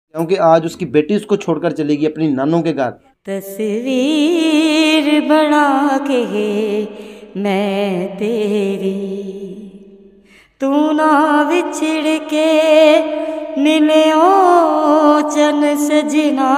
क्योंकि आज उसकी बेटी उसको छोड़कर चलेगी अपनी नानों के घर। तस्वीर बना के मैं तेरी, तू ना बिछड़ के मिले ओ चन सजना,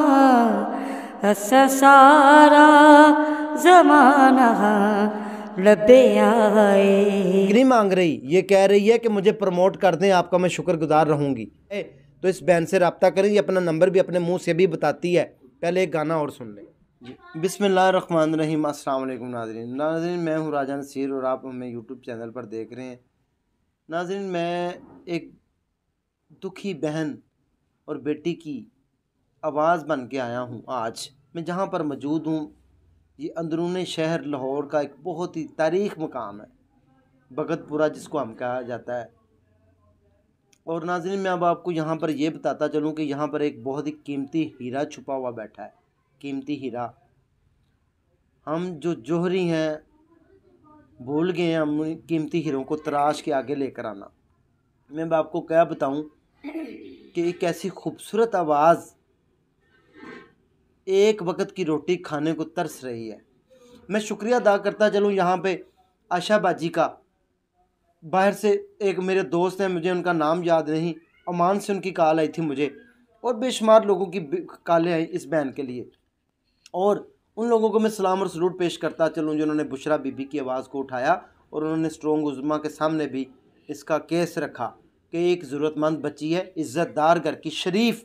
असा सारा जमाना लबे आए। नहीं मांग रही, ये कह रही है कि मुझे प्रमोट कर दें, आपका मैं शुक्रगुजार रहूंगी। तो इस बहन से रब्ता करें, ये अपना नंबर भी अपने मुंह से भी बताती है। पहले एक गाना और सुन लें जी। बिस्मिल्लाहिर्रहमानिर्रहीम। अस्सलाम वालेकुम नाज़रीन, मैं हूँ राजा नसीर और आप हमें यूट्यूब चैनल पर देख रहे हैं। नाज़रीन, मैं एक दुखी बहन और बेटी की आवाज़ बन के आया हूँ। आज मैं जहाँ पर मौजूद हूँ, ये अंदरूनी शहर लाहौर का एक बहुत ही तारीख़ मकाम है, भगतपुरा जिसको हम कहा जाता है। और नाज़रीन, मैं अब आपको यहाँ पर ये बताता चलूँ कि यहाँ पर एक बहुत ही कीमती हीरा छुपा हुआ बैठा है। कीमती हीरा, हम जो जोहरी हैं भूल गए हैं, हम कीमती हीरों को तराश के आगे लेकर आना। मैं अब आपको क्या बताऊँ कि एक ऐसी खूबसूरत आवाज़ एक वक्त की रोटी खाने को तरस रही है। मैं शुक्रिया अदा करता चलूँ यहाँ पे आशा बाजी का। बाहर से एक मेरे दोस्त हैं, मुझे उनका नाम याद नहीं, ओमान से उनकी कॉल आई थी मुझे, और बेशुमार लोगों की कॉलें आई इस बहन के लिए। और उन लोगों को मैं सलाम और सलूट पेश करता चलूँ जिन्होंने बुशरा बीबी की आवाज़ को उठाया और उन्होंने स्ट्रॉन्ग उज़्मा के सामने भी इसका केस रखा कि एक ज़रूरतमंद बच्ची है, इज़्ज़तदार घर की, शरीफ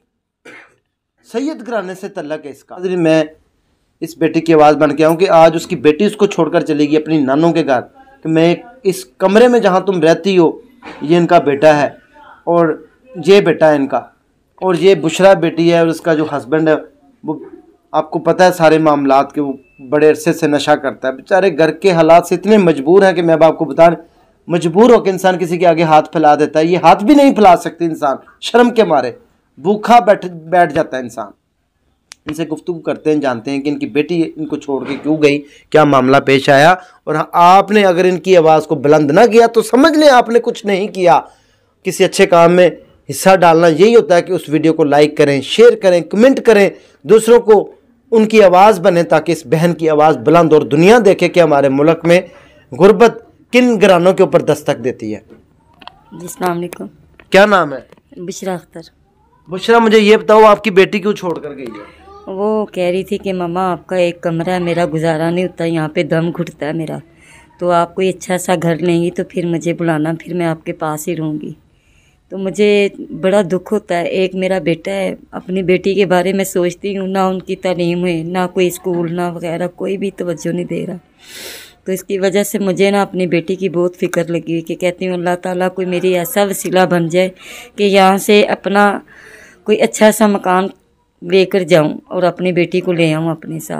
सैयद घराने से तल्लक है इसका। मैं इस बेटी की आवाज़ बन के आऊँ कि आज उसकी बेटी उसको छोड़कर चलेगी अपनी नानों के घर, कि मैं इस कमरे में जहाँ तुम रहती हो ये इनका बेटा है और ये बेटा है इनका, और ये बुशरा बेटी है, और उसका जो हस्बैंड है वो आपको पता है सारे मामलात के, वो बड़े अरसे से नशा करता है। बेचारे घर के हालात से इतने मजबूर हैं कि मैं अब आपको बता, मजबूर होकर इंसान किसी के आगे हाथ फैला देता है। ये हाथ भी नहीं फैला सकते इंसान, शर्म के मारे भूखा बैठ जाता है इंसान। इनसे गुफ्तगू करते हैं, जानते हैं कि इनकी बेटी इनको छोड़ के क्यों गई, क्या मामला पेश आया। और आपने अगर इनकी आवाज़ को बुलंद ना किया तो समझ लें आपने कुछ नहीं किया। किसी अच्छे काम में हिस्सा डालना यही होता है कि उस वीडियो को लाइक करें, शेयर करें, कमेंट करें, दूसरों को उनकी आवाज़ बने, ताकि इस बहन की आवाज़ बुलंद और दुनिया देखे कि हमारे मुल्क में गुर्बत किन घरानों के ऊपर दस्तक देती है। अस्सलाम वालेकुम। क्या नाम है? बुशरा अख्तर। बुशरा, मुझे ये बताओ आपकी बेटी क्यों छोड़ कर गई है? वो कह रही थी कि मम्मा आपका एक कमरा है, मेरा गुजारा नहीं होता, यहाँ पे दम घुटता है मेरा, तो आप कोई अच्छा सा घर लेंगी तो फिर मुझे बुलाना, फिर मैं आपके पास ही रहूँगी। तो मुझे बड़ा दुख होता है। एक मेरा बेटा है, अपनी बेटी के बारे में सोचती हूँ, ना उनकी तालीम है, ना कोई स्कूल, ना वगैरह, कोई भी तवज्जो नहीं दे रहा। तो इसकी वजह से मुझे ना अपनी बेटी की बहुत फ़िक्र लगी हुई कि कहती हूँ अल्लाह ताला कोई मेरी ऐसा वसीला बन जाए कि यहाँ से अपना कोई अच्छा सा मकान लेकर जाऊं और अपनी बेटी को ले आऊं अपने साथ।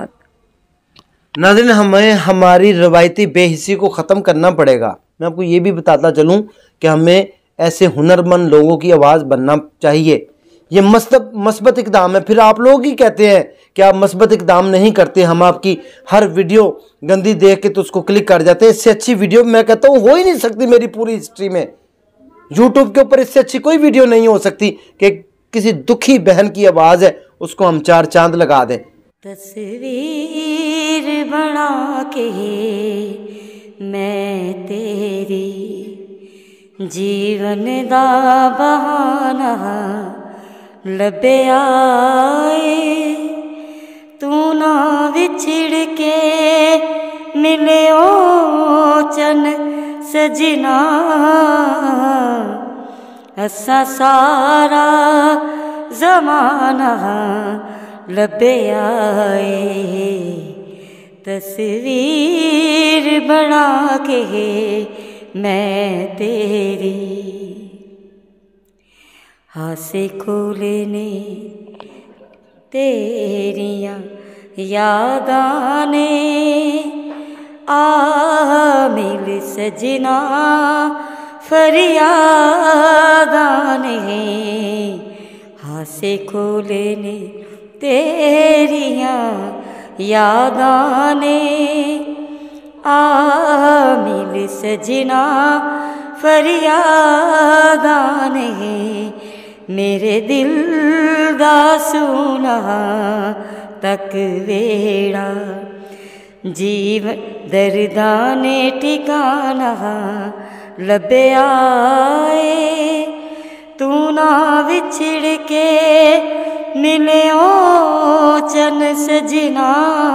नाज़रीन, हमें हमारी रवायती बेहिसी को ख़त्म करना पड़ेगा। मैं आपको ये भी बताता चलूँ कि हमें ऐसे हुनरमंद लोगों की आवाज़ बनना चाहिए। ये मस्बत इक़दाम है। फिर आप लोग ही कहते हैं कि आप मस्बत इक़दाम नहीं करते, हम आपकी हर वीडियो गंदी देख के तो उसको क्लिक कर जाते हैं। इससे अच्छी वीडियो मैं कहता हूँ हो ही नहीं सकती मेरी पूरी हिस्ट्री में। यूट्यूब के ऊपर इससे अच्छी कोई वीडियो नहीं हो सकती कि किसी दुखी बहन की आवाज़ है उसको हम 4 चांद लगा दें। तस्वीर बना के मैं तेरी, जीवन दा बहाना लबे आए, तू ना विछड़ के मिले ओ चन सजना, असा सारा ज़माना लबे आए। तस्वीर बना के मैं तेरी, हासे खोले ने तेरियां यादां ने, आ मिल सजना फरियादां ने, हासे खोले ने तेरियां यादां ने, आ मिल सजना फरियादां ने, मेरे दिल उदास ना तक वेड़ा, जीवन दर्दा ने ठिकाना लभ्या ए, तू ना विछड़ के मिलियो चन सजना,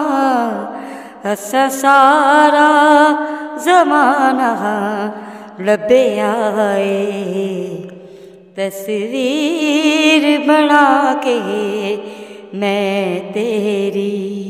असा सारा जमाना लभ्या ए, तस्वीर बना के मैं तेरी।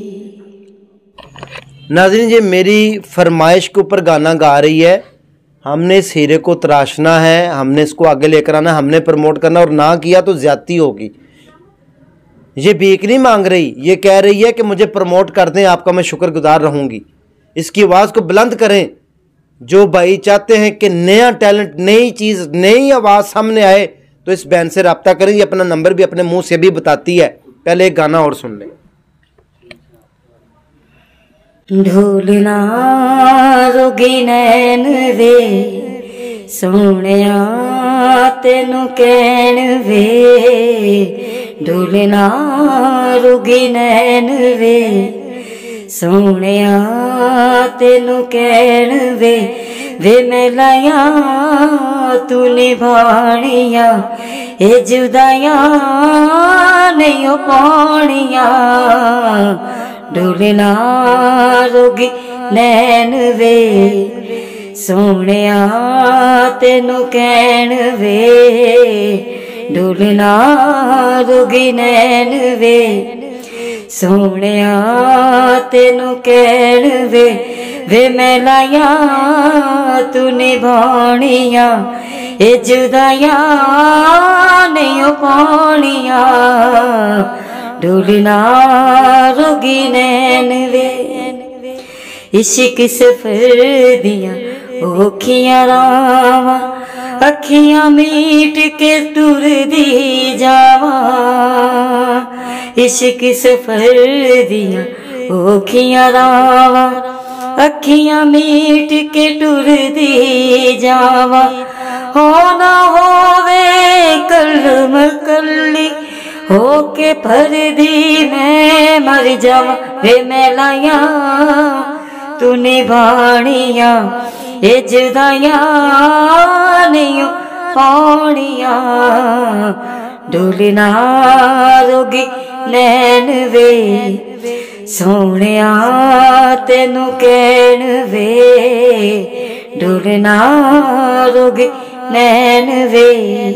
नाज़रीन, ये मेरी फरमाइश के ऊपर गाना गा रही है। हमने इस हीरे को तराशना है, हमने इसको आगे लेकर आना, हमने प्रमोट करना, और ना किया तो ज्यादती होगी। ये भीख नहीं मांग रही, ये कह रही है कि मुझे प्रमोट कर दें, आपका मैं शुक्रगुजार रहूँगी। इसकी आवाज़ को बुलंद करें। जो भाई चाहते हैं कि नया टैलेंट, नई चीज़, नई आवाज़ सामने आए, तो इस बहन से रब्ता करें। ये अपना नंबर भी अपने मुंह से भी बताती है। पहले एक गाना और सुन लें। ढोलना रोगी नैन वे सोहणिया तेनू कहण वे, ढोलना रोगी नैन वे सोहणिया तेनू कहण वे, वे मैलाया तू निभाणिया, ए जुदाइयां नहीं हो पाणिया, ढोलना रोगी नैन वे सोहणिया तेनू कहण वे, ढोलना रोगी नैन वे सोहणिया तेनू कहण वे, वे मैलाया तू निभाणिया, ए जुदाइयां नहीं हो पाणिया, ढोलना रोगी नैन वे। इश्क सफर दियां औखियां रावां, अखियां मीट के टुरदी जावां, इश्क सफर दियां औखियां रावां, अखियां मीट के टुरदी जावां, हो ना होवे कलम कली होके फरदी मैं मर जावां, वे मैलाया तू निभाणिया, ए जुदाइयां नहीं पाणिया, ढोलना रोगी नैन वे सोहणिया तेनू कहण वे, ढोलना रोगी नैन वे।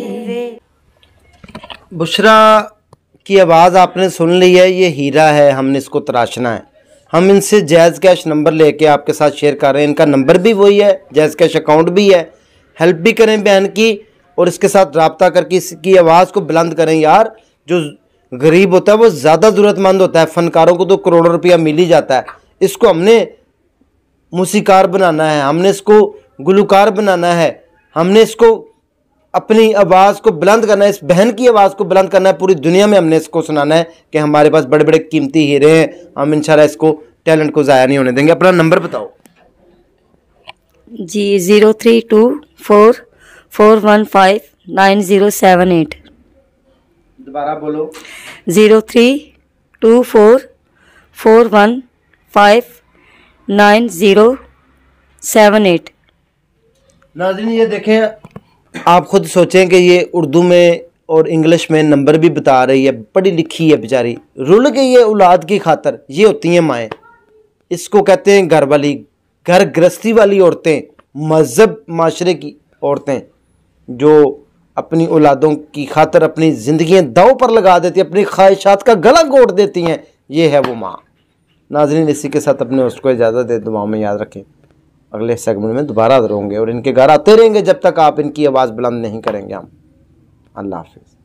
बुशरा की आवाज़ आपने सुन ली है। ये हीरा है, हमने इसको तराशना है। हम इनसे जैज़ कैश नंबर लेके आपके साथ शेयर कर रहे हैं। इनका नंबर भी वही है, जैज़ कैश अकाउंट भी है। हेल्प भी करें बहन की, और इसके साथ रब्ता करके इसकी आवाज़ को बुलंद करें। यार, जो गरीब होता है वो ज़्यादा ज़रूरतमंद होता है। फ़नकारों को तो करोड़ों रुपया मिल ही जाता है। इसको हमने मूसीकार बनाना है, हमने इसको गुलकार बनाना है, हमने इसको अपनी आवाज़ को बुलंद करना है, इस बहन की आवाज़ को बुलंद करना है। पूरी दुनिया में हमने इसको सुनाना है कि हमारे पास बड़े बड़े कीमती हीरे हैं। हम इंशाल्लाह इसको टैलेंट को ज़ाया नहीं होने देंगे। अपना नंबर बताओ जी। 0324159078। दोबारा बोलो। 0324159078। नाज़रीन, ये देखें, आप खुद सोचें कि ये उर्दू में और इंग्लिश में नंबर भी बता रही है। पढ़ी लिखी है बेचारी, रुल गई है औलाद की खातर। ये होती हैं माएँ। इसको कहते हैं घर वाली, घर गृहस्थी वाली औरतें, मज़हब माशरे की औरतें, जो अपनी औलादों की खातर अपनी ज़िंदगियाँ दाव पर लगा देती हैं, अपनी ख्वाहिशात का गला घोट देती हैं। ये है वो माँ। नाज़रीन, इसी के साथ अपने उसको इजाज़त दे। दुआओं में याद रखें। अगले सेगमेंट में दोबारा हाज़िर होंगे और इनके घर आते रहेंगे जब तक आप इनकी आवाज़ बुलंद नहीं करेंगे हम। अल्लाह हाफ़िज़।